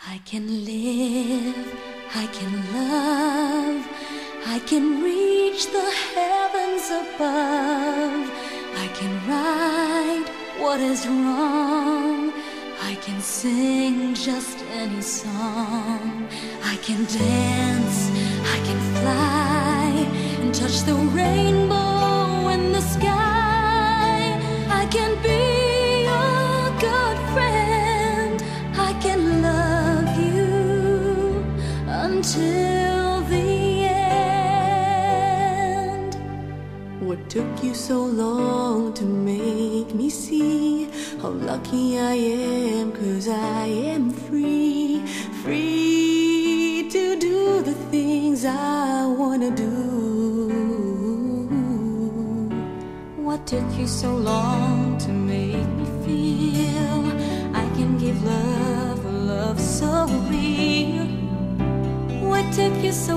I can live, I can love, I can reach the heavens above. I can right what is wrong. I can sing just any song. I can dance, I can fly, and touch the rainbow in the sky. I can be a good friend. I can love you until the end. What took you so long to make me see how lucky I am? 'Cause I am free, free to do the things I wanna do. What took you so long to make me feel I can give love, a love so real? What took you so